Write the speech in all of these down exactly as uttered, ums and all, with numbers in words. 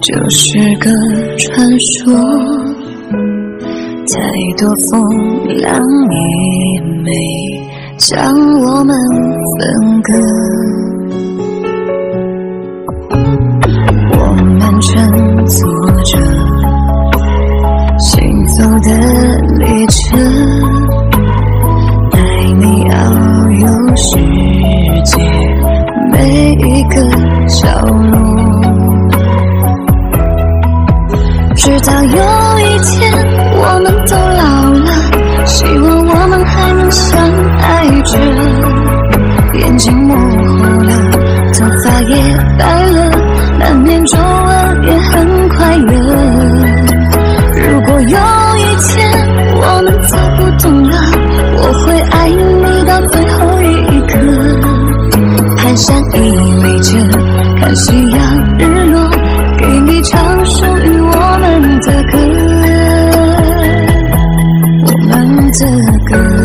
就是个传说，再多风浪也没将我们分割。我们乘坐着行走的列车，带你遨游世界每一个角落。直到有一天我们都老了，希望我们还能相爱着。眼睛模糊了，头发也白了，满面皱纹也很快乐。如果有一天我们走不动了，我会爱你到最后一刻。攀山屹立着，看夕阳日落，给你唱属于我们的歌，我们的歌。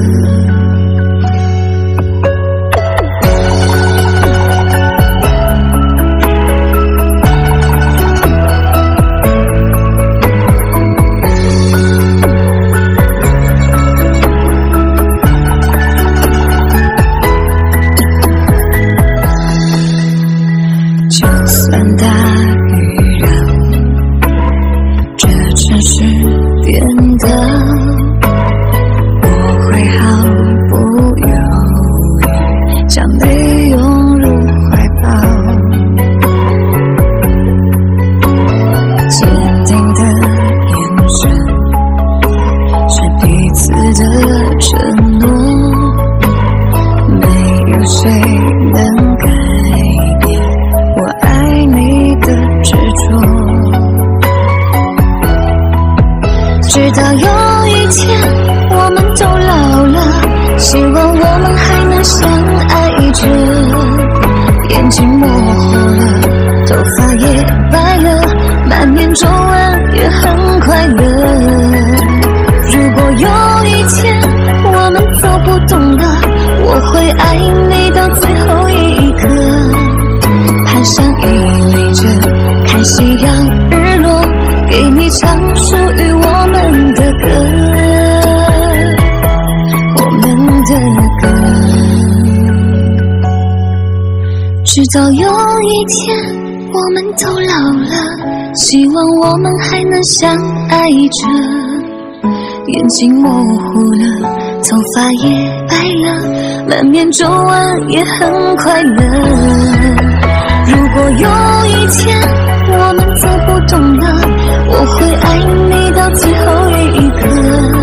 就算大雨让这城市变得，我会毫不犹豫将你拥入怀抱，坚定的眼神是彼此的承诺，没有谁能改变我爱你的执着。直到有一天我们都老了，希望我们还能相爱着。眼睛模糊了，头发也白了，满面皱纹也很快乐。如果有一天我们走不动了，我会爱你到最后一刻。攀山屹立着，看夕阳日落，给你唱属于我们的歌，我们的歌。直到有一天我们都老了，希望我们还能相爱着。眼睛模糊了，头发也白了，满面皱纹也很快乐。如果有一天我们走不动了，我会爱你到最后一刻。